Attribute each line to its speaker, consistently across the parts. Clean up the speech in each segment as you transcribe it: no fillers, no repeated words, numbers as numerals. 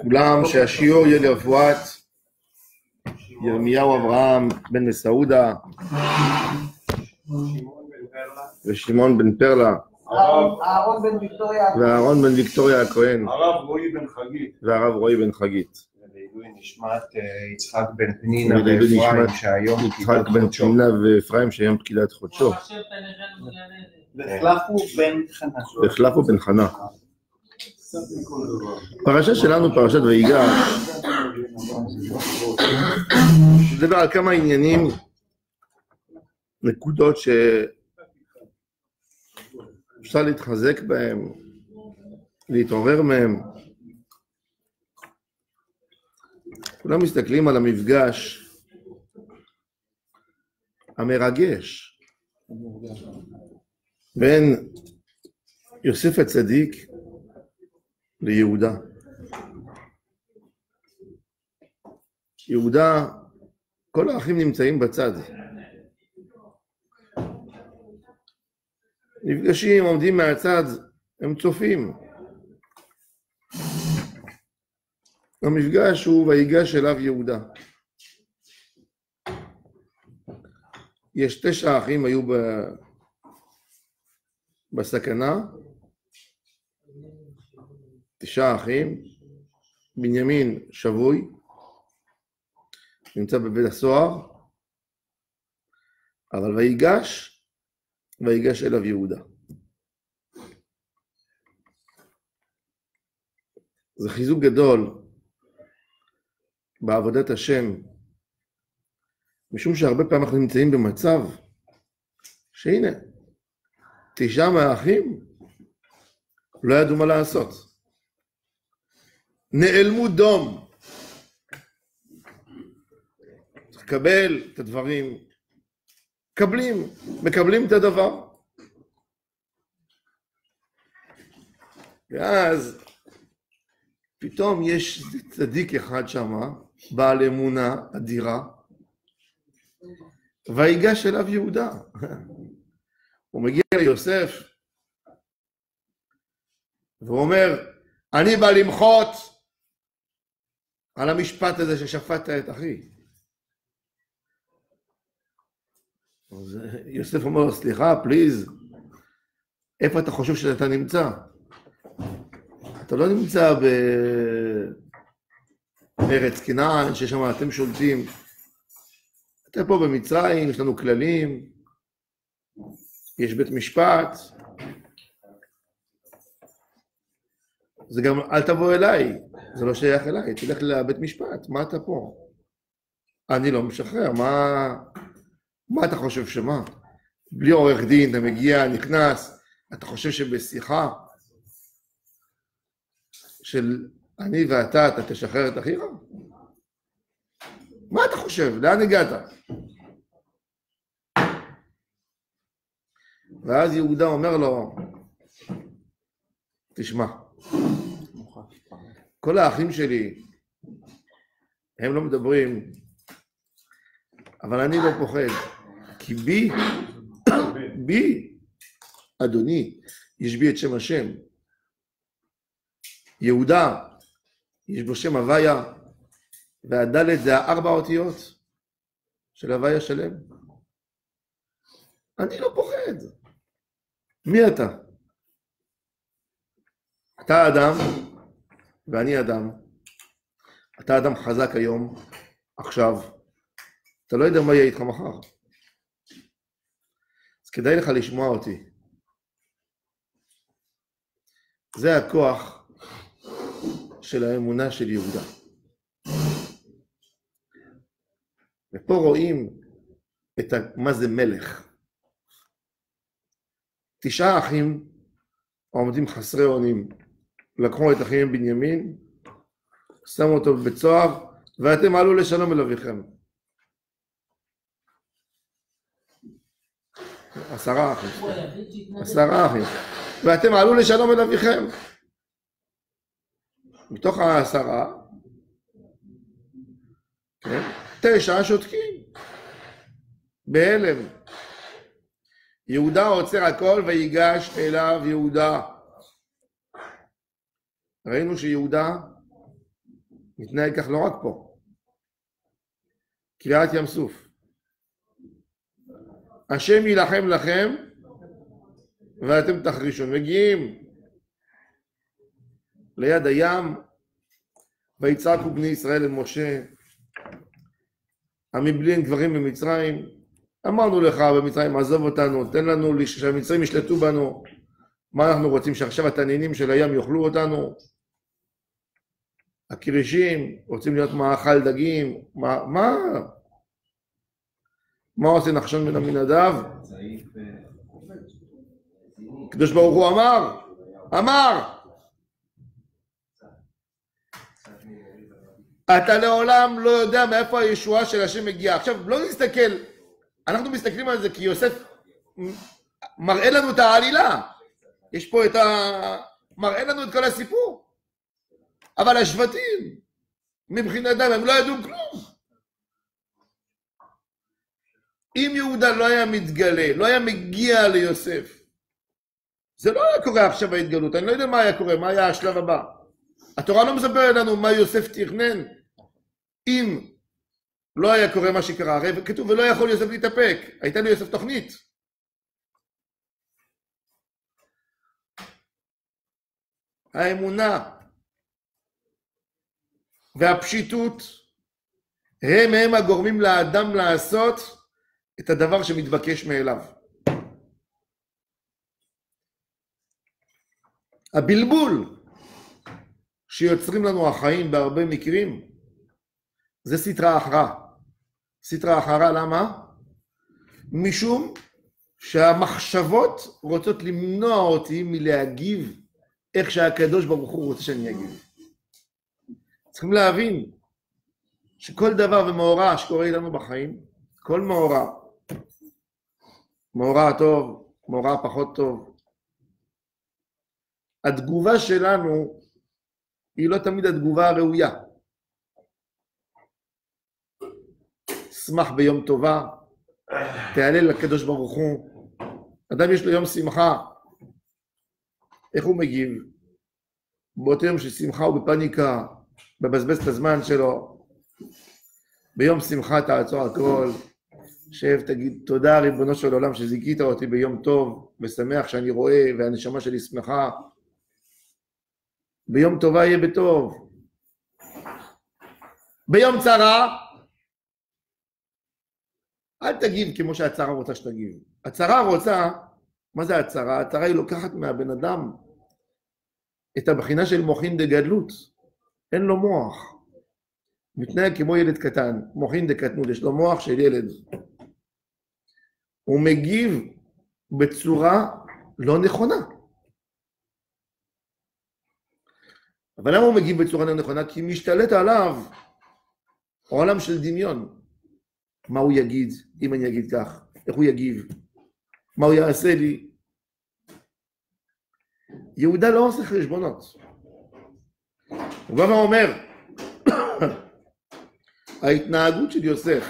Speaker 1: כולם שהשיעור יהיה לרפואת ירמיהו אברהם בן מסעודה ושמעון בן פרלה ואהרון בן ויקטוריה הכהן
Speaker 2: הרב רועי בן חגית
Speaker 1: והרב רועי בן חגית
Speaker 2: ולעילוי נשמת יצחק בן פנינה ואפרים שהיום
Speaker 1: יצחק בן פנינה ואפרים שהיום פקידת חודשו והחלפו בן חנה. פרשה שלנו, פרשת ויגש, נדבר על כמה עניינים, נקודות שאפשר להתחזק בהם, להתעורר מהם. כולם מסתכלים על המפגש המרגש בין יוסף הצדיק ליהודה. יהודה, כל האחים נמצאים בצד. נפגשים, עומדים מהצד, הם צופים. המפגש הוא ויגש אליו יהודה. יש 9 אחים היו בסכנה. 9 אחים, בנימין שבוי, נמצא בבית הסוהר, אבל ויגש אליו יהודה. זה חיזוק גדול בעבודת השם, משום שהרבה פעמים אנחנו נמצאים במצב שהנה, 9 מהאחים לא ידעו מה לעשות. נעלמו דום. צריך לקבל את הדברים. מקבלים את הדבר. ואז פתאום יש צדיק אחד שם, בעל אמונה אדירה, ויגש אליו יהודה. הוא מגיע ליוסף, והוא אומר, אני בא למחות על המשפט הזה ששפטת את אחי. אז יוסף אומר לו, סליחה, פליז, איפה אתה חושב שאתה נמצא? אתה לא נמצא בארץ כנען, ששם אתם שולטים. אתה פה במצרים, יש לנו כללים, יש בית משפט. זה גם, אל תבוא אליי, זה לא שייך אליי, תלך לבית משפט, מה אתה פה? אני לא משחרר, מה אתה חושב שמה? בלי עורך דין, אתה מגיע, נכנס, אתה חושב שבשיחה של אני ואתה תשחרר את אחיך? מה אתה חושב? לאן הגעת? ואז יהודה אומר לו, תשמע, כל האחים שלי, הם לא מדברים, אבל אני לא פוחד, כי בי, אדוני, יש בי את שם השם. יהודה, יש בו שם הוויה, והדלת זה 4 אותיות של הוויה שלם. אני לא פוחד. מי אתה? אתה אדם, ואני אדם. אתה אדם חזק היום, עכשיו. אתה לא יודע מה יהיה איתך מחר. אז כדאי לך לשמוע אותי. זה הכוח של האמונה של יהודה. ופה רואים מה זה מלך. 9 אחים עומדים חסרי אונים. לקחו את אחיהם בנימין, שמו אותו בבית סוהר, ואתם עלו לשלום אל אביכם. 10 אחים. 10 אחים. ואתם עלו לשלום אל אביכם. מתוך 10, 9 שותקים. בהלם. יהודה עוצר הכל ויגש אליו יהודה. ראינו שיהודה מתנהג כך לא רק פה. קריעת ים סוף. השם יילחם לכם ואתם תחרישון. מגיעים ליד הים, ויצעקו בני ישראל אל משה, המבלי אין גברים במצרים, אמרנו לך במצרים, עזוב אותנו, תן לנו שהמצרים ישלטו בנו, מה אנחנו רוצים, שעכשיו התנינים של הים יאכלו אותנו? הקרישים רוצים להיות מאכל דגים, מה עושה נחשון בן עמינדב? הקדוש ברוך הוא אמר, אתה לעולם לא יודע מאיפה הישועה של השם מגיעה. עכשיו, לא נסתכל, אנחנו מסתכלים על זה כי יוסף מראה לנו את העלילה. יש פה מראה לנו את כל הסיפור. אבל השבטים, מבחינתם, הם לא ידעו כלום. אם יהודה לא היה מתגלה, לא היה מגיע ליוסף, זה לא היה קורה עכשיו ההתגלות. אני לא יודע מה היה קורה, מה היה השלב הבא. התורה לא מספרת לנו מה יוסף תכנן. אם לא היה קורה מה שקרה, הרי כתוב ולא יכול יוסף להתאפק, הייתה ליוסף תוכנית. האמונה והפשיטות הם הגורמים לאדם לעשות את הדבר שמתבקש מאליו. הבלבול שיוצרים לנו החיים בהרבה מקרים, זה סתרה אחרה. סתרה אחרה למה? משום שהמחשבות רוצות למנוע אותי מלהגיב איך שהקדוש ברוך הוא רוצה שאני אגיב. צריכים להבין שכל דבר ומאורע שקורה איתנו בחיים, כל מאורע, מאורע טוב, מאורע פחות טוב, התגובה שלנו היא לא תמיד התגובה הראויה. שמח ביום טובה, תהלל לקדוש ברוך הוא. אדם יש לו יום שמחה, איך הוא מגיב? באותו יום של שמחה הוא בפניקה, מבזבז את הזמן שלו. ביום שמחה תעצור הכל, שב תגיד תודה ריבונו של עולם שזיכית אותי ביום טוב ושמח שאני רואה והנשמה שלי שמחה. ביום טובה יהיה בטוב. ביום צרה אל תגיב כמו שהצרה רוצה שתגיב. הצרה רוצה, מה זה הצרה? הצרה היא לוקחת מהבן אדם את הבחינה של מוחין דגדלות. אין לו מוח. מתנהג כמו ילד קטן, מוחין דקטנות, יש לו מוח של ילד. הוא מגיב בצורה לא נכונה. אבל למה הוא מגיב בצורה לא נכונה? כי משתלט עליו עולם של דמיון. מה הוא יגיד אם אני אגיד כך? איך הוא יגיב? מה הוא יעשה לי? יהודה לא עושה חשבונות. הוא גם אומר, ההתנהגות של יוסף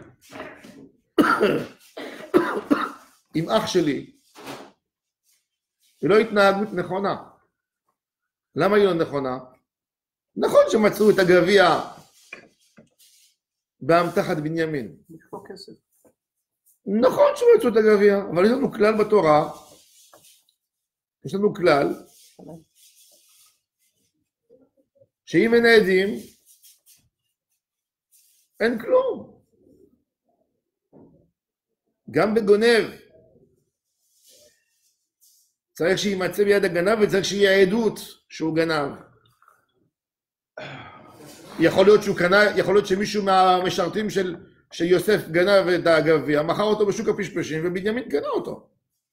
Speaker 1: עם אח שלי היא לא התנהגות נכונה. למה היא לא נכונה? נכון שמצאו את הגביע באמתחת בנימין. נכון שמצאו את הגביע, אבל יש לנו כלל בתורה, יש לנו כלל, שאם אין עדים, אין כלום. גם בגונב, צריך שימצא ביד הגנב וצריך שיהיה עדות שהוא גנב. יכול להיות שהוא קנה, יכול להיות שמישהו מהמשרתים של יוסף גנב את הגביע, מכר אותו בשוק הפשפשים ובנימין קנה אותו.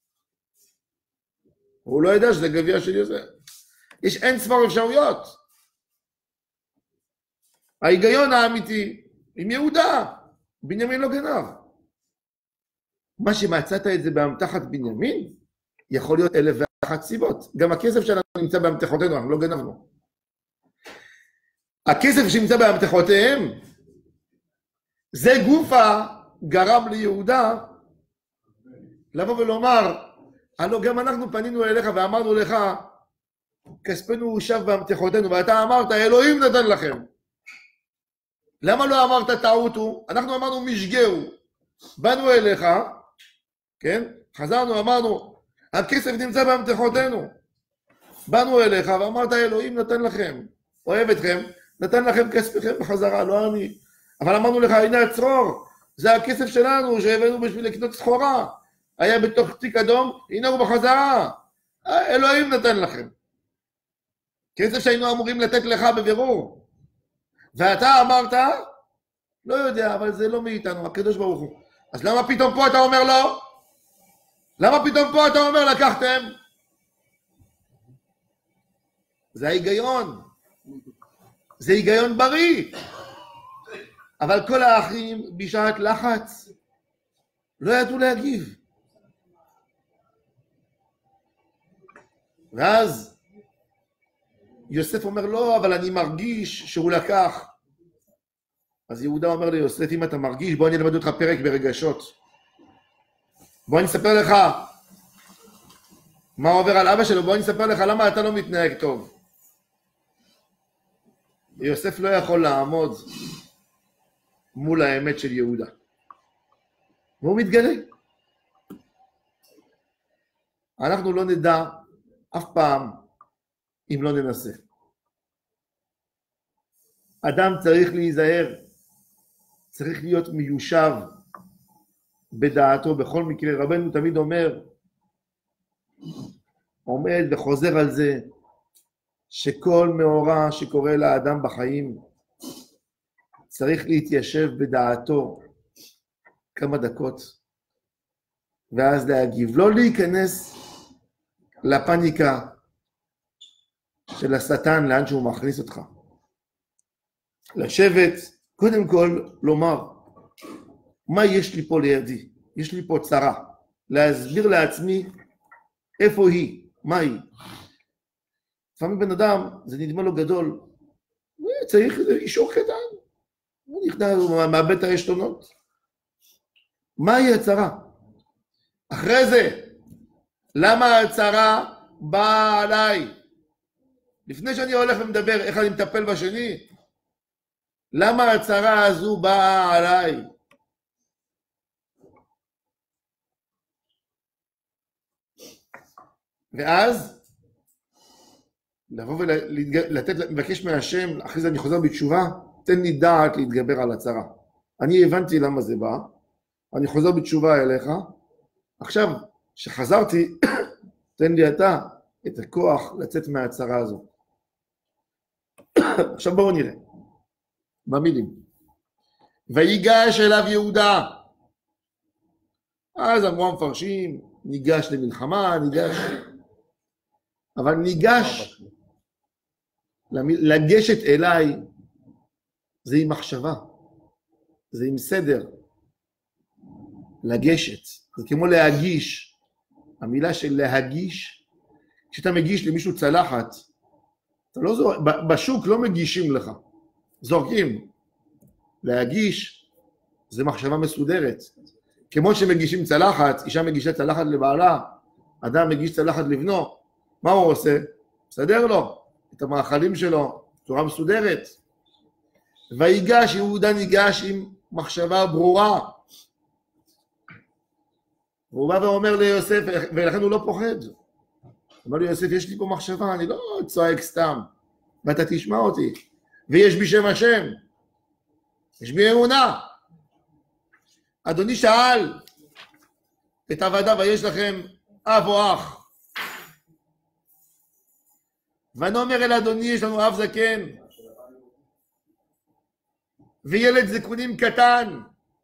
Speaker 1: הוא לא ידע שזה גביע של יוסף. יש אין ספר אפשרויות. ההיגיון האמיתי עם יהודה, בנימין לא גנב. מה שמצאת את זה באמתחת בנימין, יכול להיות 1,001 סיבות. גם הכסף שלנו נמצא באמתחותינו, אנחנו לא גנבנו. הכסף שנמצא באמתחותיהם, זה גופה גרם ליהודה לבוא ולומר, הלא גם אנחנו פנינו אליך ואמרנו לך, כספנו הושב באמתחותינו, ואתה אמרת, אלוהים נתן לכם. למה לא אמרת טעות הוא? אנחנו אמרנו משגהו. באנו אליך, כן? חזרנו, אמרנו, הכסף נמצא במתחותינו. באנו אליך ואמרת, אלוהים נתן לכם, אוהב אתכם, נתן לכם כספכם בחזרה, לא אני. אבל אמרנו לך, הנה הצרור, זה הכסף שלנו שהבאנו בשביל לקנות סחורה. היה בתוך תיק אדום, הנה הוא בחזרה. אלוהים נתן לכם. כסף שהיינו אמורים לתת לך בבירור. ואתה אמרת, לא יודע, אבל זה לא מאיתנו, הקדוש ברוך הוא. אז למה פתאום פה אתה אומר לא? למה פתאום פה אתה אומר לקחתם? זה ההיגיון. זה היגיון בריא. אבל כל האחים בשעת לחץ לא ידעו להגיב. ואז יוסף אומר לא, אבל אני מרגיש שהוא לקח. אז יהודה אומר ליוסף, אם אתה מרגיש, בוא אני אלמד אותך פרק ברגשות. בוא אני אספר לך מה עובר על אבא שלו, בוא אני אספר לך למה אתה לא מתנהג טוב. יוסף לא יכול לעמוד מול האמת של יהודה. והוא מתגלה. אנחנו לא נדע אף פעם אם לא ננסה. אדם צריך להיזהר, צריך להיות מיושב בדעתו בכל מקרה. רבנו תמיד אומר, עומד וחוזר על זה, שכל מאורע שקורה לאדם בחיים, צריך להתיישב בדעתו כמה דקות, ואז להגיב. לא להיכנס לפניקה של השטן לאן שהוא מכניס אותך. לשבת, קודם כל לומר, מה יש לי פה לידי? יש לי פה צרה. להסביר לעצמי איפה היא, מה היא. לפעמים בן אדם, זה נדמה לו גדול, צריך אישור קטן. הוא נכנס, הוא מאבד את העשתונות. מהי הצרה? אחרי זה, למה הצרה באה עליי? לפני שאני הולך ומדבר איך אני מטפל בשני, למה הצרה הזו באה עליי? ואז, לבוא ולבקש מהשם, אחרי זה אני חוזר בתשובה, תן לי דעת להתגבר על הצרה. אני הבנתי למה זה בא, אני חוזר בתשובה אליך, עכשיו שחזרתי, תן לי אתה את הכוח לצאת מהצרה הזו. עכשיו בואו נראה, במילים. ויגש אליו יהודה. אז אמרו המפרשים, ניגש למלחמה, ניגש... אבל ניגש, לגשת אליי, זה עם מחשבה, זה עם סדר. לגשת, זה כמו להגיש. המילה של להגיש, כשאתה מגיש למישהו צלחת, אתה לא זורק, בשוק לא מגישים לך, זורקים. להגיש, זה מחשבה מסודרת. כמו שמגישים צלחת, אישה מגישה צלחת לבעלה, אדם מגיש צלחת לבנו, מה הוא עושה? מסדר לו את המאכלים שלו, צורה מסודרת. ויגש, יהודה ניגש עם מחשבה ברורה. והוא בא ואומר ליוסף, ולכן הוא לא פוחד. הוא אומר לי, יוסף, יש לי פה מחשבה, אני לא צועק סתם, ואתה תשמע אותי. ויש בי שם השם, יש בי אמונה. אדוני שאל את עבדיו, ויש לכם אב או אח. ואני אומר אל אדוני, יש לנו אב זקן, וילד זקונים קטן,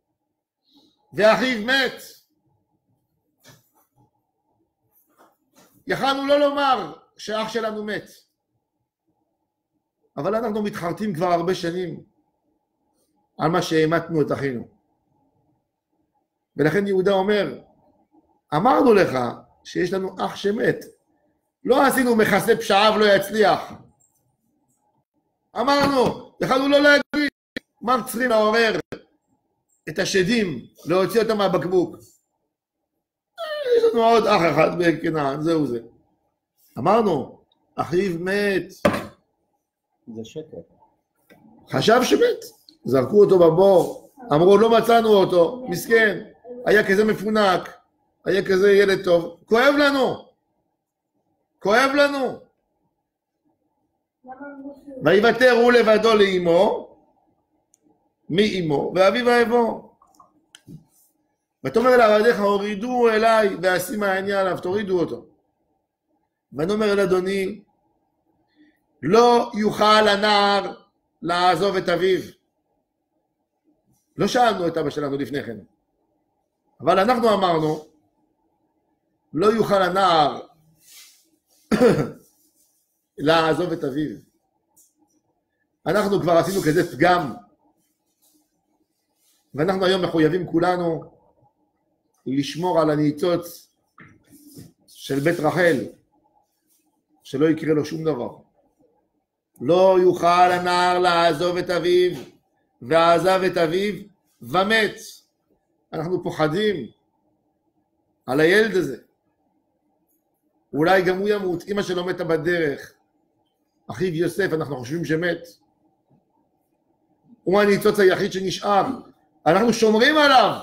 Speaker 1: ואחיו מת. יכלנו לא לומר שאח שלנו מת, אבל אנחנו מתחרטים כבר הרבה שנים על מה שהמתנו את אחינו. ולכן יהודה אומר, אמרנו לך שיש לנו אח שמת, לא עשינו מכסה פשעיו לא יצליח. אמרנו, יכלנו לא להגיד, מה צריכים לעורר את השדים, להוציא אותם מהבקבוק. יש לנו עוד אח אחד בכנען, זהו זה. אמרנו, אחיו מת.
Speaker 2: זה שקר.
Speaker 1: חשב שמת. זרקו אותו בבור, אמרו לא מצאנו אותו, מסכן, היה כזה מפונק, היה כזה ילד טוב, כואב לנו, כואב לנו. ויוותר הוא לבדו לאמו, מאמו, ואביו אהבו. ותאמר אל עבדיך הורידו אליי ואשימה עיני עליו, תורידו אותו. ונאמר אל אדוני, לא יוכל הנער לעזוב את אביו. לא שאלנו את אבא שלנו לפני כן, אבל אנחנו אמרנו, לא יוכל הנער לעזוב את אביו. אנחנו כבר עשינו כזה פגם, ואנחנו היום מחויבים כולנו לשמור על הניצוץ של בית רחל, שלא יקרה לו שום דבר. לא יוכל הנער לעזוב את אביו, ועזב את אביו ומת. אנחנו פוחדים על הילד הזה. אולי גם הוא ימות, אמא שלו מתה בדרך. אחיו יוסף, אנחנו חושבים שמת. הוא הניצוץ היחיד שנשאר. אנחנו שומרים עליו.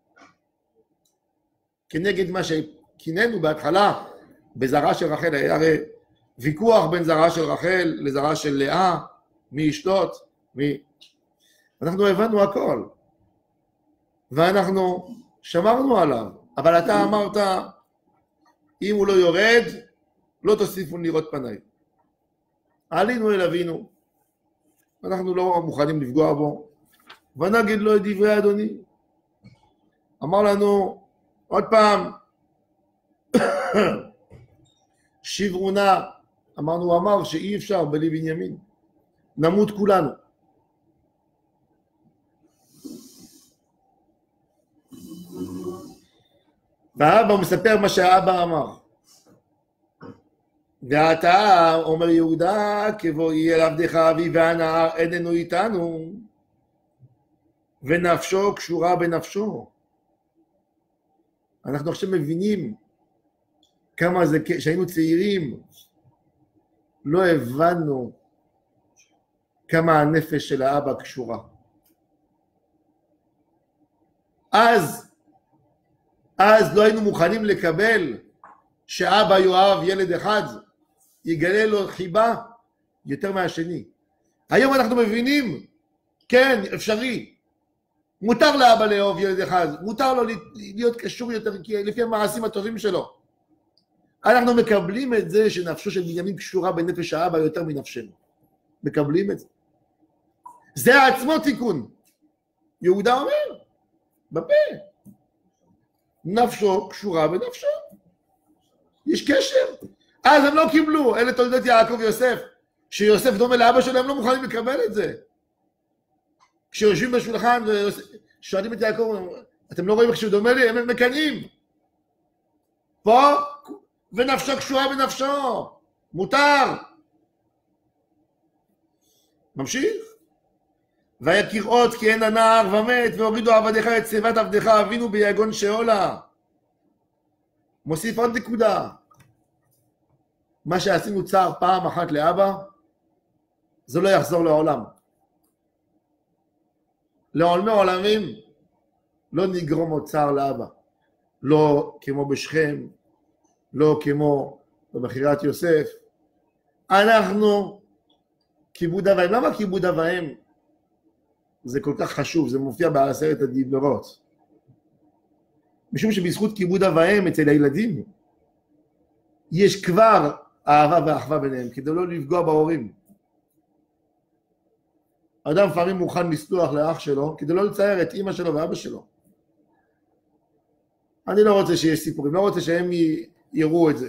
Speaker 1: כנגד מה שכיננו בהתחלה, בזרעה של רחל, היה הרי ויכוח בין זרעה של רחל לזרעה של לאה, מי ישלוט, מי... אנחנו הבנו הכל, ואנחנו שמרנו עליו, אבל אתה אמרת, אם הוא לא יורד, לא תוסיפו לראות פניי. עלינו אל אבינו, אנחנו לא מוכנים לפגוע בו, ונגיד לו את דברי אדוני. אמר לנו, עוד פעם, שברו נא, אמרנו, הוא אמר שאי אפשר בלי בנימין, נמות כולנו. והאבא מספר מה שהאבא אמר. ועתה אומר יהודה, כבוא יהיה לעבדך אבי והנער איננו איתנו, ונפשו קשורה בנפשו. אנחנו עכשיו מבינים כמה זה, שהיינו צעירים, לא הבנו כמה הנפש של האבא קשורה. אז לא היינו מוכנים לקבל שאבא יאהב ילד אחד, יגלה לו חיבה יותר מהשני. היום אנחנו מבינים, כן, אפשרי. מותר לאבא לאהוב ילד אחד, מותר לו להיות קשור יותר לפי המעשים הטובים שלו. אנחנו מקבלים את זה שנפשו של בנימין קשורה בנפש האבא יותר מנפשנו. מקבלים את זה. זה עצמו תיקון. יהודה אומר, בפה. נפשו קשורה בנפשו. יש קשר. אז הם לא קיבלו, אלה תולדות יעקב ויוסף, שיוסף דומה לאבא שלהם, לא מוכנים לקבל את זה. כשיושבים בשולחן ושואלים את יעקב, אתם לא רואים איך שהוא דומה לי? הם מקנאים. פה, ונפשו קשורה בנפשו. מותר. ממשיך. והיה כראות כי אין הנער ומת, והורידו עבדיך את שיבת עבדיך אבינו ביגון שאולה. מוסיף עוד נקודה. מה שעשינו צער פעם אחת לאבא, זה לא יחזור לעולם. לעולמי עולמים לא נגרום עוד צער לאבא. לא כמו בשכם, לא כמו במכירת יוסף. אנחנו כיבוד אב ואם. למה כיבוד אב ואם? זה כל כך חשוב, זה מופיע בעשרת הדיברות. משום שבזכות כיבוד אב ואם אצל הילדים, יש כבר אהבה ואחווה ביניהם, כדי לא לפגוע בהורים. אדם לפעמים מוכן לסלוח לאח שלו, כדי לא לצייר את אמא שלו ואבא שלו. אני לא רוצה שיש סיפורים, לא רוצה שהם יראו את זה.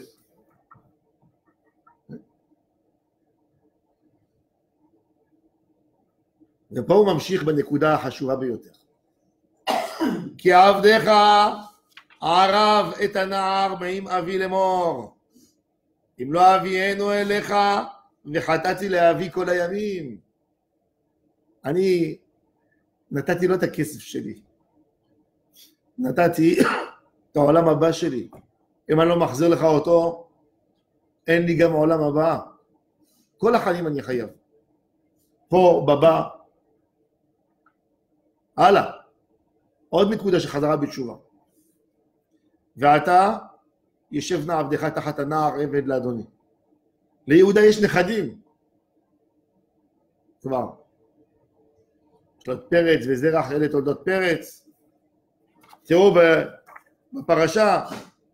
Speaker 1: ופה הוא ממשיך בנקודה החשובה ביותר. כי עבדך ערב את הנער מעם אבי לאמור, אם לא אביאנו אליך וחטאתי לאבי כל הימים. אני נתתי לו את הכסף שלי, נתתי את העולם הבא שלי. אם אני לא מחזיר לך אותו, אין לי גם העולם הבא. כל החיים אני חייב. פה בבא, הלאה. עוד נקודה שחזרה בתשובה. ועתה ישב נא עבדך תחת הנער עבד לאדוני. ליהודה יש נכדים. כבר. יש לו את פרץ וזרח, אלה תולדות פרץ. תראו בפרשה.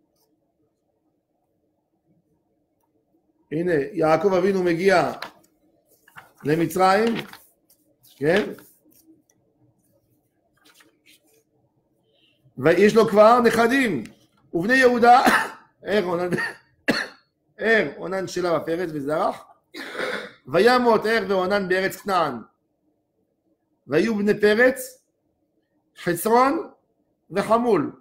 Speaker 1: הנה, יעקב אבינו מגיע למצרים, כן? ויש לו כבר נכדים, ובני יהודה, אונן שלה בפרץ וזרח, וימות ואונן בארץ כנען, והיו בני פרץ, חצרון וחמול.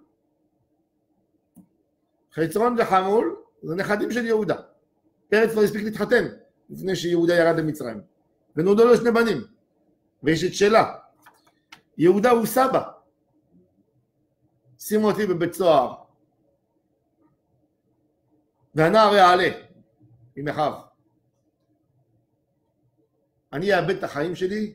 Speaker 1: חצרון וחמול זה נכדים של יהודה. פרץ כבר הספיק להתחתן לפני שיהודה ירד למצרים, ונולדו לו שני בנים, ויש את שלה. יהודה הוא סבא. שימו אותי בבית סוהר, והנער יעלה עם אחיו. אני אאבד את החיים שלי,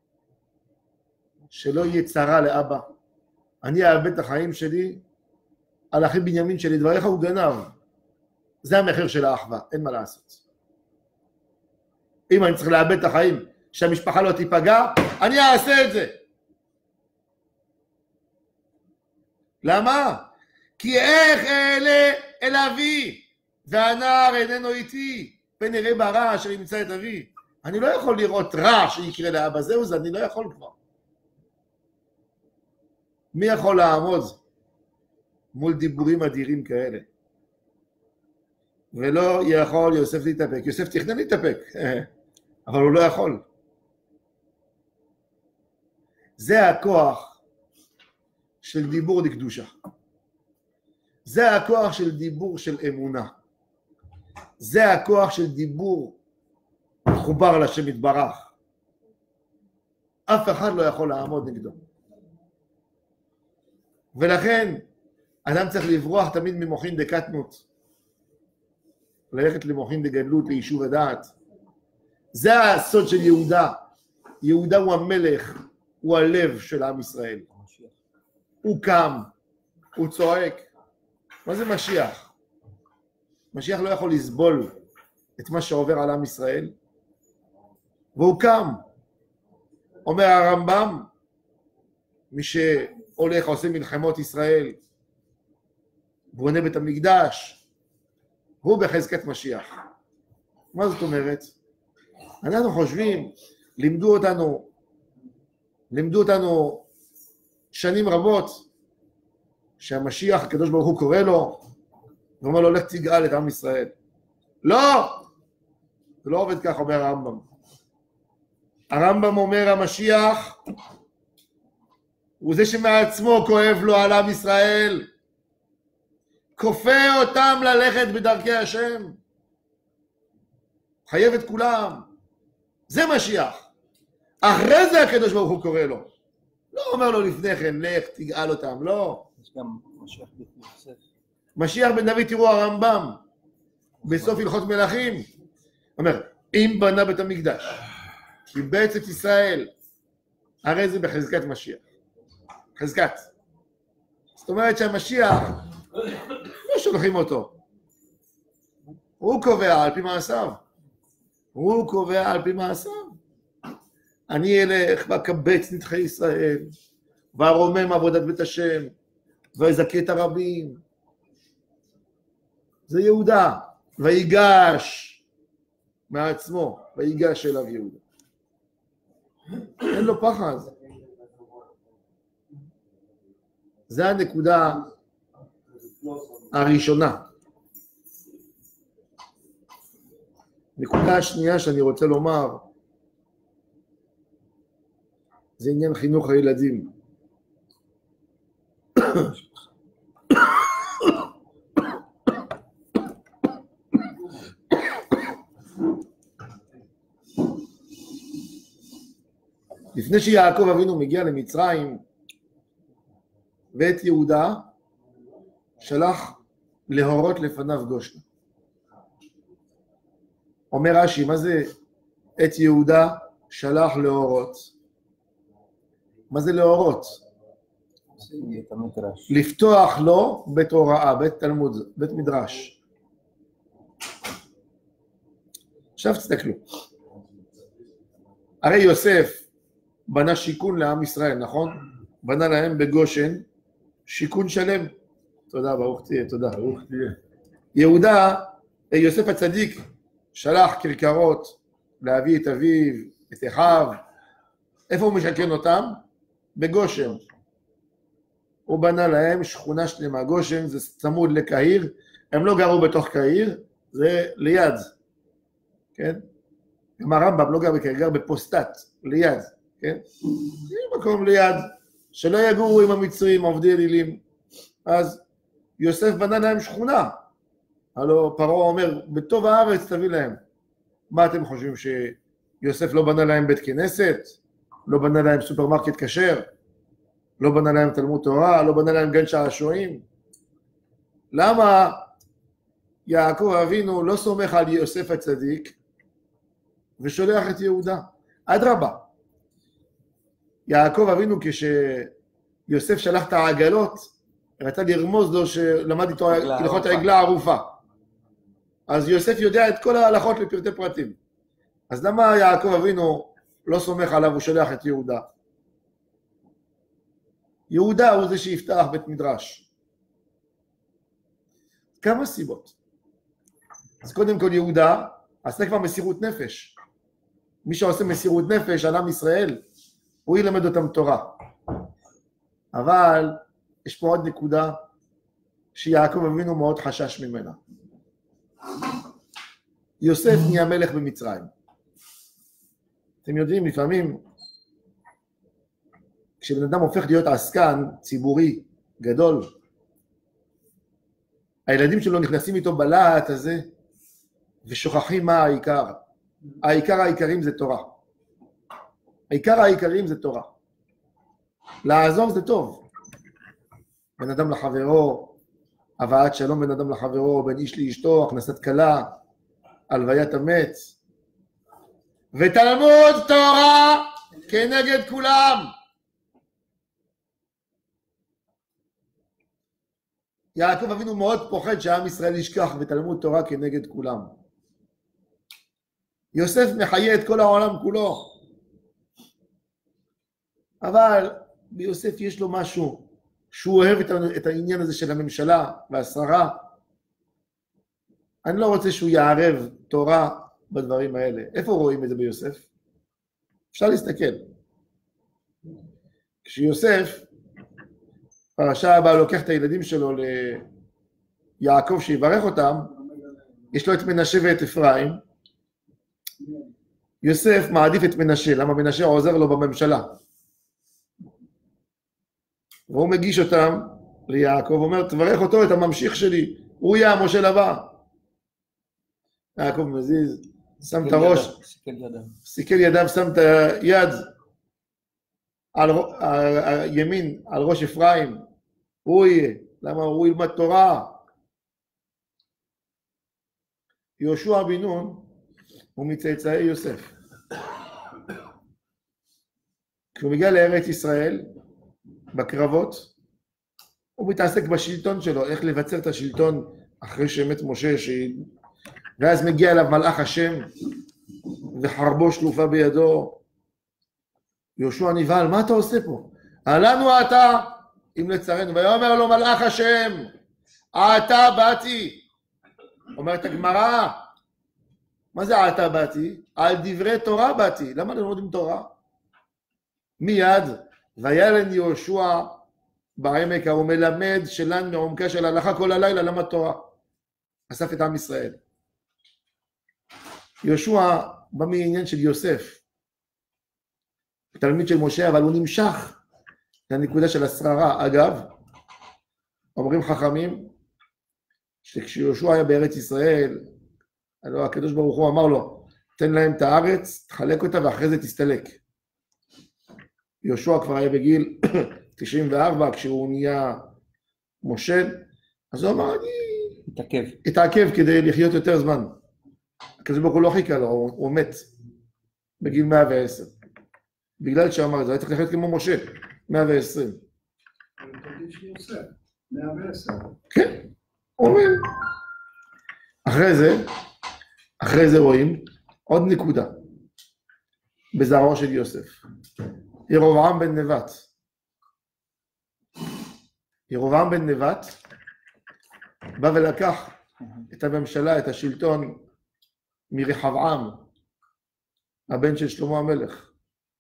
Speaker 1: שלא יהיה צרה לאבא. אני אאבד את החיים שלי על אחי בנימין שלי, דבריך הוא גנב. זה המחיר של האחווה, אין מה לעשות. אם אני צריך לאבד את החיים, שהמשפחה לא תיפגע, אני אעשה את זה. למה? כי איך אעלה אל אבי, והנער איננו איתי, פן יראה ברע אשר ימצא את אבי. אני לא יכול לראות רע שיקרה לאבא, זהו זה, אני לא יכול כבר. מי יכול לעמוד מול דיבורים אדירים כאלה? ולא יכול יוסף להתאפק. יוסף תכנן להתאפק, אבל הוא לא יכול. זה הכוח של דיבור לקדושה. זה הכוח של דיבור של אמונה. זה הכוח של דיבור מחובר לשם יתברך. אף אחד לא יכול לעמוד נגדו. ולכן אדם צריך לברוח תמיד ממוחין דקטנות. ללכת למוחין דגדלות, ליישוב הדעת. זה הסוד של יהודה. יהודה הוא המלך, הוא הלב של עם ישראל. הוא קם, הוא צועק. מה זה משיח? משיח לא יכול לסבול את מה שעובר על עם ישראל. והוא קם. אומר הרמב"ם, מי שהולך, עושה מלחמות ישראל, בונה בית המקדש, הוא בחזקת משיח. מה זאת אומרת? אנחנו חושבים, לימדו אותנו שנים רבות, שהמשיח, הקדוש ברוך הוא קורא לו, ואומר לו, לך תגאל את עם ישראל. לא! זה לא עובד כך, אומר הרמב"ם. הרמב"ם אומר, המשיח הוא זה שמעצמו כואב לו על עם ישראל, כופה אותם ללכת בדרכי השם, חייב את כולם. זה משיח. אחרי זה הקדוש ברוך הוא קורא לו. לא אומר לו לפני כן, לך תגאל אותם, לא.
Speaker 2: יש גם משיח בן יוסף.
Speaker 1: משיח בן דוד, תראו הרמב"ם, בסוף הלכות מלכים, אומר, אם בנה בית המקדש, קיבץ את ישראל, הרי זה בחזקת משיח. חזקת. זאת אומרת שהמשיח, לא שולחים אותו. הוא קובע על פי מעשיו. הוא קובע על פי מעשיו. אני אלך ואקבץ נדחי ישראל, וארומם עבודת בית השם, ואזכה את הרבים. זה יהודה. ויגש מעצמו, ויגש אליו יהודה. אין לו פחד. זה הנקודה הראשונה. נקודה השנייה שאני רוצה לומר, זה עניין חינוך הילדים. לפני שיעקב אבינו מגיע למצרים, ואת יהודה שלח להורות לפניו גושן. אומר רש"י, מה זה את יהודה שלח להורות? מה זה להורות? לפתוח לו בית הוראה, בית תלמוד, בית מדרש. עכשיו תסתכלו. הרי יוסף בנה שיכון לעם ישראל, נכון? בנה להם בגושן שיכון שלם. תודה, ברוך תהיה, תודה. ברוך תהיה. יהודה, יוסף הצדיק, שלח כרכרות להביא את אביו, את אחיו. איפה הוא משכן אותם? בגושן. הוא בנה להם שכונה שלמה. גושן זה צמוד לקהיר, הם לא גרו בתוך קהיר, זה ליד. כן? גם הרמב"ם לא גר בקהיר, גר בפוסטט, ליד. כן? זה מקום ליד, שלא יגורו עם המצרים, עובדי אלילים. אז יוסף בנה להם שכונה. הלוא פרעה אומר, בטוב הארץ תביא להם. מה אתם חושבים, שיוסף לא בנה להם בית כנסת? לא בנה להם סופרמרקט כשר? לא בנה להם תלמוד תורה? לא בנה להם גן שעשועים? למה יעקב אבינו לא סומך על יוסף הצדיק ושולח את יהודה? אדרבה. יעקב אבינו כשיוסף שלח את העגלות, רצה לרמוז לו שלמד איתו הלכות העגלה הערופה. אז יוסף יודע את כל ההלכות לפרטי פרטים. אז למה יעקב אבינו לא סומך עליו ושולח את יהודה? יהודה הוא זה שיפתח בית מדרש. כמה סיבות. אז קודם כל יהודה עשה כבר מסירות נפש. מי שעושה מסירות נפש על עם ישראל, הוא ילמד אותם תורה. אבל יש פה עוד נקודה שיעקב אבינו מאוד חשש ממנה. יוסף נהיה מלך במצרים. אתם יודעים, לפעמים, כשבן אדם הופך להיות עסקן ציבורי גדול, הילדים שלו נכנסים איתו בלהט הזה, ושוכחים מה העיקר. העיקר העיקרים זה תורה. העיקר העיקרים זה תורה. לעזור זה טוב. בן אדם לחברו, הבאת שלום בין אדם לחברו, בין איש לאשתו, הכנסת כלה, הלוויית המת. ותלמוד תורה כנגד כולם. יעקב אבינו מאוד פוחד שעם ישראל ישכח ותלמוד תורה כנגד כולם. יוסף מחיה את כל העולם כולו. אבל ביוסף יש לו משהו שהוא אוהב את העניין הזה של הממשלה והשרה. אני לא רוצה שהוא יערב תורה בדברים האלה. איפה רואים את זה ביוסף? אפשר להסתכל. כשיוסף, פרשה הבאה לוקח את הילדים שלו ליעקב שיברך אותם, יש לו את מנשה ואת אפרים. יוסף מעדיף את מנשה, למה מנשה עוזר לו בממשלה. והוא מגיש אותם ליעקב, אומר, תברך אותו, את הממשיך שלי, הוא יהיה המושל הבא. יעקב מזיז, שם את הראש, סיכל ידיו, שם את היד על הימין, על ראש אפרים, הוא יהיה, למה הוא ילמד תורה. יהושע בן נון הוא מצאצאי יוסף. כשהוא מגיע לארץ ישראל, בקרבות, הוא מתעסק בשלטון שלו, איך לבצר את השלטון אחרי שמת משה, ואז מגיע אליו מלאך השם, וחרבו שלופה בידו. יהושע נבהל, מה אתה עושה פה? עלנו אתה, אם לצרנו, ויאמר לו מלאך השם, עתה באתי. אומרת הגמרא, מה זה עתה באתי? על דברי תורה באתי. למה לא לומדים תורה? מיד, וילן יהושע בעמק, הוא מלמד שלן מעומקה של הלכה כל הלילה, למד תורה. אסף את עם ישראל. יהושע בא מעניין של יוסף, תלמיד של משה, אבל הוא נמשך לנקודה של השררה. אגב, אומרים חכמים, שכשיהושע היה בארץ ישראל, הלוא הקדוש ברוך הוא אמר לו, תן להם את הארץ, תחלק אותה ואחרי זה תסתלק. יהושע כבר היה בגיל 94, כשהוא נהיה מושל, אז הוא אמר, אני אתעכב כדי לחיות יותר זמן. הקדוש ברוך הוא לא חיכה לו, הוא מת בגיל 110. בגלל שאמר את זה, היה צריך ללכת כמו משה, 120.
Speaker 3: אבל תגיד שהוא עושה, 110.
Speaker 1: כן, אומר. אחרי זה רואים עוד נקודה, בזרעו של יוסף. ירבעם בן נבט. ירבעם בן נבט בא ולקח את הממשלה, את השלטון, מרחבעם, הבן של שלמה המלך.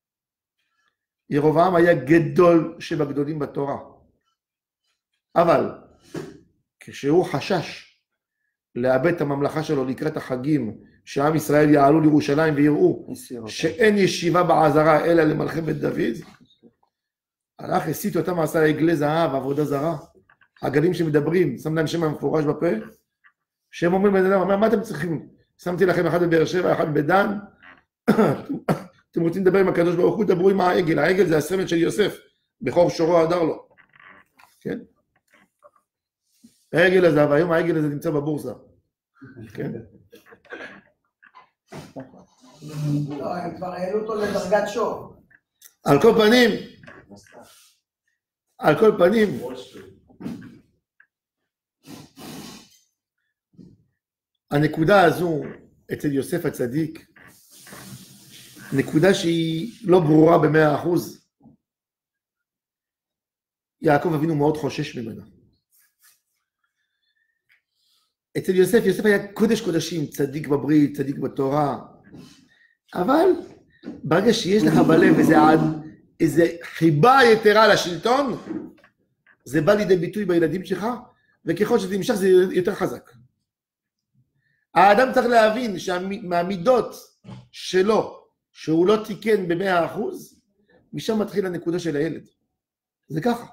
Speaker 1: ירבעם היה גדול שבגדולים בתורה. אבל כשהוא חשש לאבד את הממלכה שלו לקראת החגים, שעם ישראל יעלו לירושלים ויראו שאין ישיבה בעזרה אלא למלכי בית דוד, הלך, הסיט אותם, עשה עגלי זהב, עבודה זרה. הגלים שמדברים, שם להם שם המפורש בפה, שהם אומרים בן אדם, מה אתם צריכים? שמתי לכם אחד בבאר שבע, אחד בדן, אתם רוצים לדבר עם הקדוש ברוך הוא, דברו עם העגל. העגל זה הסמל של יוסף, בכור שורו הדר לו. כן? העגל הזה, והיום העגל הזה נמצא בבורסה. כן?
Speaker 4: לא, הם כבר העלו אותו לדרגת שור.
Speaker 1: על כל פנים, הנקודה הזו אצל יוסף הצדיק, נקודה שהיא לא ברורה ב100%. יעקב אבינו מאוד חושש ממנה. אצל יוסף, יוסף היה קודש קודשים, צדיק בברית, צדיק בתורה, אבל ברגע שיש לך בלב איזה חיבה יתרה לשלטון, זה בא לידי ביטוי בילדים שלך, וככל שזה נמשך זה יותר חזק. האדם צריך להבין מהמידות שלו, שהוא לא תיקן ב100%, משם מתחיל הנקודה של הילד. זה ככה.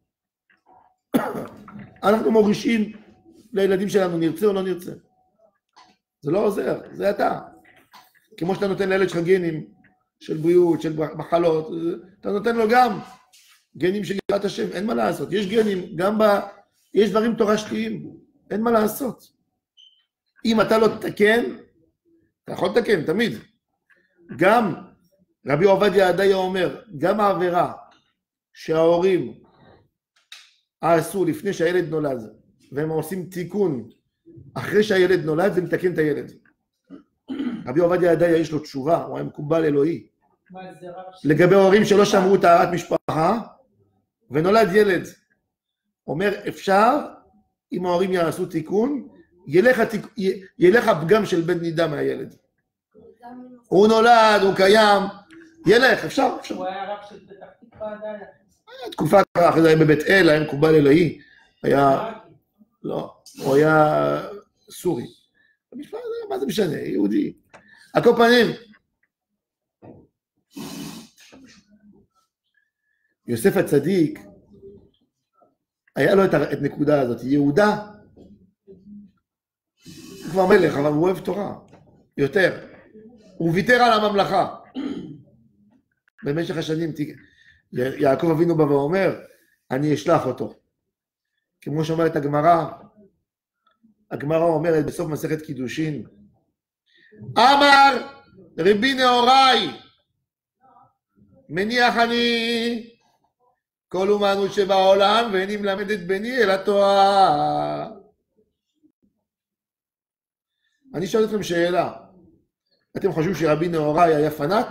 Speaker 1: אנחנו מורישים לילדים שלנו, נרצה או לא נרצה. זה לא עוזר, זה אתה. כמו שאתה נותן לילד שלך גנים של בריאות, של מחלות, אתה נותן לו גם גנים של יראת השם, אין מה לעשות. יש גנים, יש דברים תורשתיים, אין מה לעשות. אם אתה לא תתקן, אתה יכול לתקן, תמיד. גם רבי עובדיה ידעיה אומר, גם העבירה שההורים עשו לפני שהילד נולד, והם עושים תיקון אחרי שהילד נולד, זה מתקן את הילד. רבי עובדיה ידעיה יש לו תשובה, הוא היה מקובל אלוהי. לגבי ההורים שלא שמרו טהרת משפחה, ונולד ילד. אומר, אפשר, אם ההורים יעשו תיקון, ילך הפגם של בן נידה מהילד. הוא נולד, הוא קיים, ילך, אפשר.
Speaker 4: הוא היה רב של פתח תקווה עדיין.
Speaker 1: תקופה אחרי זה היה בבית אל, היה מקובל אלוהי. לא, הוא היה סורי. מה זה משנה, יהודי. על כל פנים, יוסף הצדיק, היה לו את נקודה הזאת. יהודה, הוא כבר מלך, אבל הוא אוהב תורה. יותר. הוא ויתר על הממלכה. במשך השנים, יעקב אבינו בא ואומר, אני אשלח אותו. כמו שאומרת הגמרא אומרת בסוף מסכת קידושין, אמר רבי נהוראי, מניח אני כל אומנות שבעולם, ואיני מלמד את בני אלא תורה. אני שואל אתכם שאלה, אתם חושבים שרבי נהוראי היה פנאט?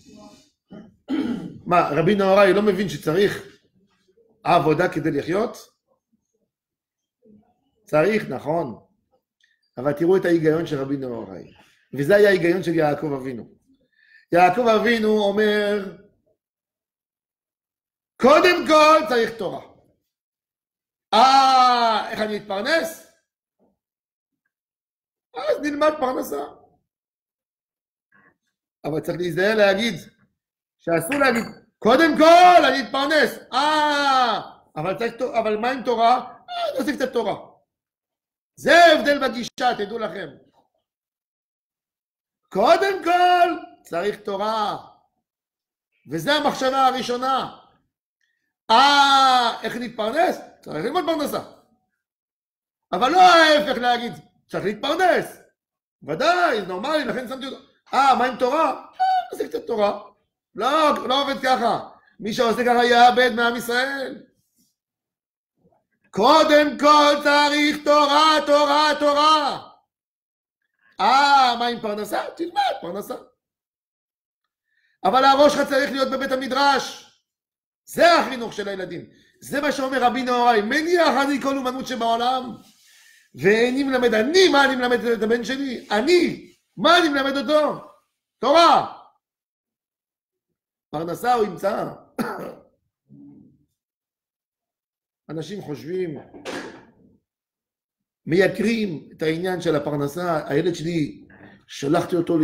Speaker 1: מה, רבי נהוראי לא מבין שצריך עבודה כדי לחיות? צריך, נכון. אבל תראו את ההיגיון של רבי נהוראי. וזה היה ההיגיון של יעקב אבינו. יעקב אבינו אומר, קודם כל צריך תורה. איך אני אתפרנס? אז נלמד פרנסה. אבל צריך להזדהר להגיד, שאסור להגיד, קודם כל אני אתפרנס. אבל מה עם תורה? נעשה קצת תורה. זה ההבדל בגישה, תדעו לכם. קודם כל צריך תורה. וזה המחשבה הראשונה. איך נתפרנס? צריך ללמוד פרנסה. אבל לא ההפך להגיד, צריך להתפרנס. ודאי, נורמלי, לכן שמתי אותו. מה עם תורה? נעשה קצת תורה. לא עובד ככה. מי שעושה ככה יאבד מעם ישראל. קודם כל צריך תורה, תורה, תורה. מה עם פרנסה? תלמד פרנסה. אבל הראש שלך צריך להיות בבית המדרש. זה החינוך של הילדים. זה מה שאומר רבי נהוראי. מניח אני כל אומנות שבעולם, ואיני מלמד. מה אני מלמד את הבן שלי? מה אני מלמד אותו? תורה. פרנסה הוא ימצא. אנשים חושבים, מייקרים את העניין של הפרנסה. הילד שלי, שלחתי אותו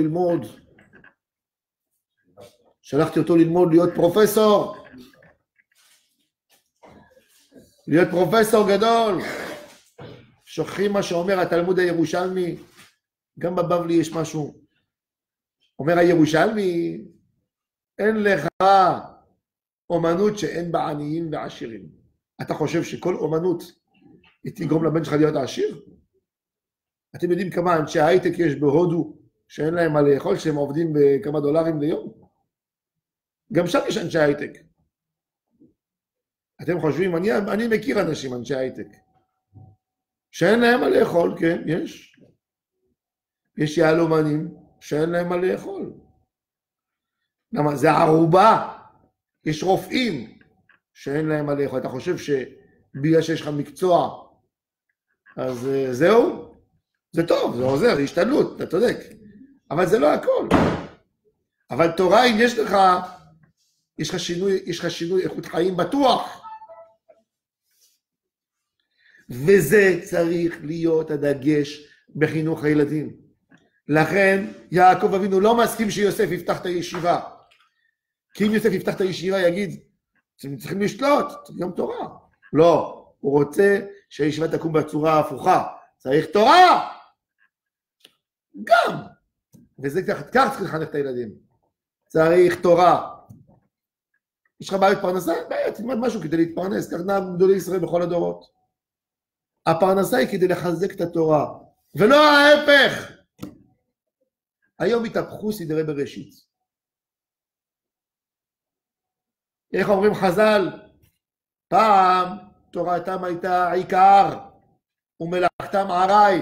Speaker 1: ללמוד להיות פרופסור. להיות פרופסור גדול. שוכחים מה שאומר התלמוד הירושלמי. גם בבבלי יש משהו. אומר הירושלמי, אין לך אומנות שאין בה עניים ועשירים. אתה חושב שכל אומנות היא תגרום לבן שלך להיות עשיר? אתם יודעים כמה אנשי הייטק יש בהודו שאין להם מה לאכול, שהם עובדים בכמה דולרים ליום? גם שם יש אנשי הייטק. אתם חושבים, אני מכיר אנשים, אנשי הייטק, שאין להם מה לאכול, כן, יש. יש יהלומנים שאין להם מה לאכול. למה? זה ערובה. יש רופאים שאין להם מה לאכול. אתה חושב שבגלל שיש לך מקצוע, אז זהו? זה טוב, זה עוזר, זה השתדלות, אתה צודק. אבל זה לא הכל. אבל תורה, אם יש לך שינוי איכות חיים בטוח. וזה צריך להיות הדגש בחינוך הילדים. לכן יעקב אבינו לא מסכים שיוסף יפתח את הישיבה. כי אם יוסף יפתח את הישיבה יגיד, אתם צריכים לשלוט, גם תורה. לא, הוא רוצה שהישיבה תקום בצורה הפוכה. צריך תורה! גם! וזה כך צריך לחנך את הילדים. צריך תורה. יש לך בעיות פרנסה? בעיה, תלמד משהו כדי להתפרנס. כך נהגו גדולי ישראל בכל הדורות. הפרנסה היא כדי לחזק את התורה. ולא ההפך! היום התהפכו סדרי בראשית. איך אומרים חז"ל? פעם תורתם הייתה עיקר ומלאכתם ערי.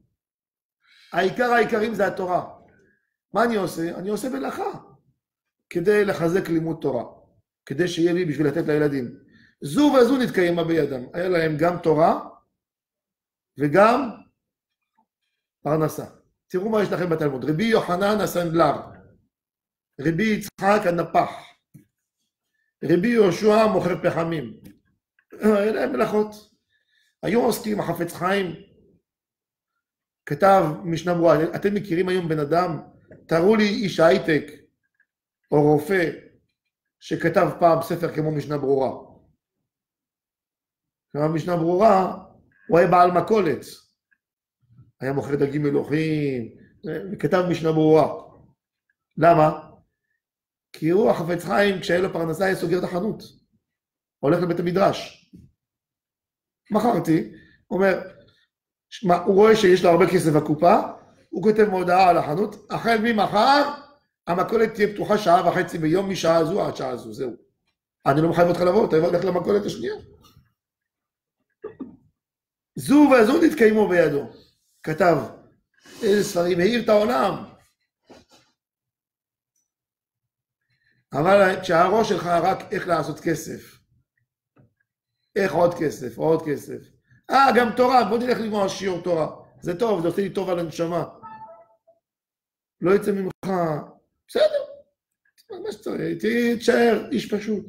Speaker 1: העיקרים זה התורה. מה אני עושה? אני עושה מלאכה כדי לחזק לימוד תורה, כדי שיהיה לי בשביל לתת לילדים. זו וזו נתקיימה בידם. היה להם גם תורה וגם פרנסה. תראו מה יש לכם בתלמוד. רבי יוחנן הסנדלר, רבי יצחק הנפח, רבי יהושע מוכר פחמים. אלה הם מלאכות. היו עוסקים, החפץ חיים כתב משנה ברורה. אתם מכירים היום בן אדם, תראו לי איש הייטק או רופא שכתב פעם ספר כמו משנה ברורה. כמו משנה ברורה, הוא היה בעל מכולת. היה מוכר דגים מלוחים, וכתב משנה ברורה. למה? כי הוא החפץ חיים, כשהיה לו פרנסה, היה סוגר את החנות. הולך לבית המדרש. מכרתי, אומר, הוא רואה שיש לו הרבה כסף בקופה, הוא כותב מודעה על החנות, החל ממחר, המכולת תהיה פתוחה שעה וחצי ביום, משעה זו עד שעה זו, זהו. אני לא מחייב אותך לבוא, אתה הולך למכולת השנייה. זו וזו נתקיימו בידו. כתב, איזה ספרים, העיר את העולם. אבל כשהראש שלך רק איך לעשות כסף. איך עוד כסף, עוד כסף. גם תורה, בוא נלך ללמוד שיעור תורה. זה טוב, זה עושה לי טוב על הנשמה. לא יצא ממך, בסדר. מה שצריך, תשאר, איש פשוט.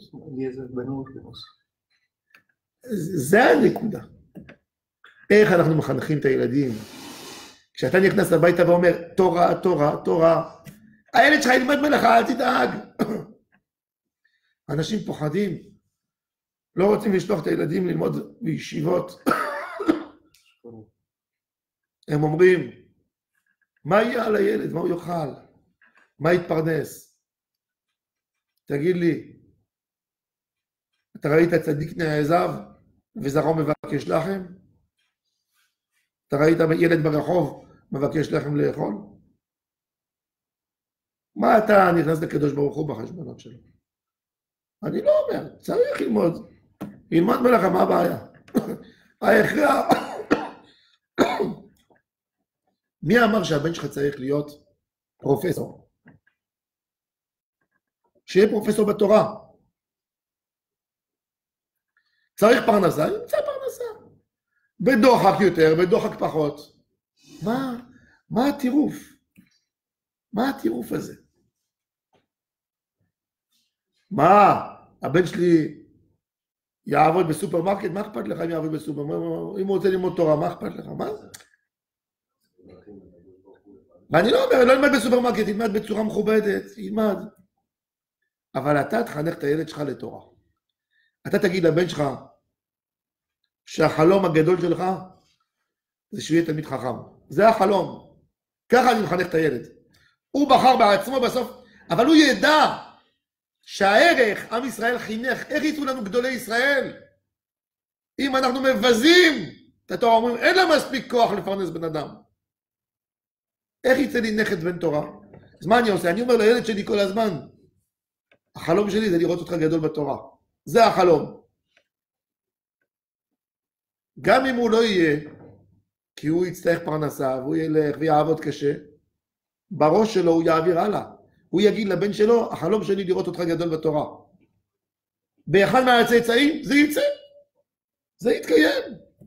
Speaker 1: זה הנקודה. איך אנחנו מחנכים את הילדים? כשאתה נכנס הביתה ואומר, תורה, תורה, תורה, הילד שלך ילמד מלאכה, אל תדאג. אנשים פוחדים, לא רוצים לשלוח את הילדים ללמוד בישיבות. הם אומרים, מה יהיה על הילד? מה הוא יאכל? מה יתפרנס? תגיד לי, אתה ראית צדיק נעזב וזרעו מבקש לחם? אתה ראית ילד ברחוב מבקש לחם לאכול? מה אתה נכנס לקדוש ברוך הוא בחשבונות שלו? אני לא אומר, צריך ללמוד. ללמוד מלאכה, מה הבעיה? ההכרח. מי אמר שהבן שלך צריך להיות פרופסור? שיהיה פרופסור בתורה. צריך פרנסה, ימצא פרנסה. בדוחק יותר, בדוחק פחות. מה הטירוף? מה הטירוף הזה? מה? הבן שלי יעבוד בסופרמרקט? מה אכפת לך אם יעבוד בסופרמרקט? אם הוא רוצה ללמוד תורה, מה אכפת לך? מה? ואני לא אומר, לא ילמד בסופרמרקט, ילמד בצורה מכובדת, ילמד. אבל אתה תחנך את הילד שלך לתורה. אתה תגיד לבן שלך שהחלום הגדול שלך זה שהוא יהיה תלמיד חכם. זה החלום. ככה אני מחנך את הילד. הוא בחר בעצמו בסוף, אבל הוא ידע שהערך, עם ישראל חינך, איך יצאו לנו גדולי ישראל? אם אנחנו מבזים את התורה, אומרים, אין לה מספיק כוח לפרנס בן אדם. איך יצא לי נכד בן תורה? אז מה אני עושה? אני אומר לילד שלי כל הזמן, החלום שלי זה לראות אותך גדול בתורה. זה החלום. גם אם הוא לא יהיה, כי הוא יצטרך פרנסה, והוא ילך ויעבוד קשה, בראש שלו הוא יעביר הלאה. הוא יגיד לבן שלו, החלום שלי לראות אותך גדול בתורה. באחד מהצאצאים, זה יצא. זה יתקיים.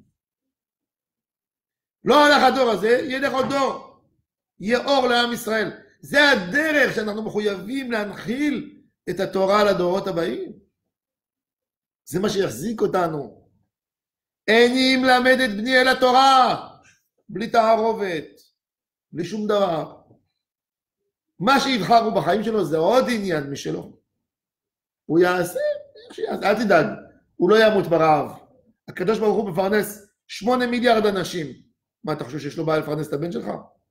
Speaker 1: לא הלך הדור הזה, ילך עוד דור. יהיה אור לעם ישראל. זה הדרך שאנחנו מחויבים להנחיל את התורה לדורות הבאים. זה מה שיחזיק אותנו. איני מלמד את בני אל התורה, בלי תערובת, בלי שום דבר. מה שיבחרו בחיים שלו זה עוד עניין משלו. הוא יעשה, איך שיעשה, אל תדאג, הוא לא ימות ברעב. הקדוש ברוך הוא מפרנס 8 מיליארד אנשים. מה אתה חושב שיש לו בעיה לפרנס את הבן שלך?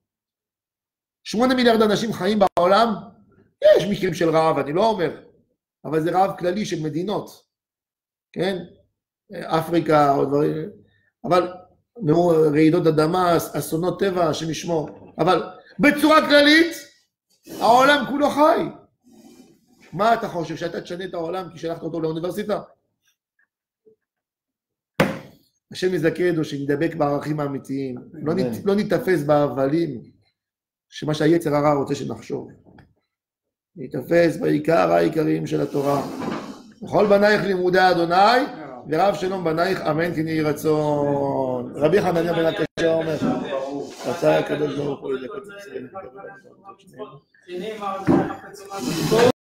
Speaker 1: 8 מיליארד אנשים חיים בעולם, יש מקרים של רעב, אני לא אומר, אבל זה רעב כללי של מדינות, כן? אפריקה או דברים, אבל רעידות אדמה, אסונות טבע, השם ישמור, אבל בצורה כללית, העולם כולו חי. מה אתה חושב, שאתה תשנה את העולם כי שלחת אותו לאוניברסיטה? השם יזכה או שנדבק בערכים האמיתיים, לא נתאפס בהבלים, שמה שהיצר הרע רוצה שנחשוב. נתאפס בעיקר העיקריים של התורה. וכל בנייך לימודי אדוני, ורב שלום בנייך, אמן כן יהי רצון. רבי חנניה בן עקשיא אומר, רצה הקדוש ברוך הוא לדקות ישראל.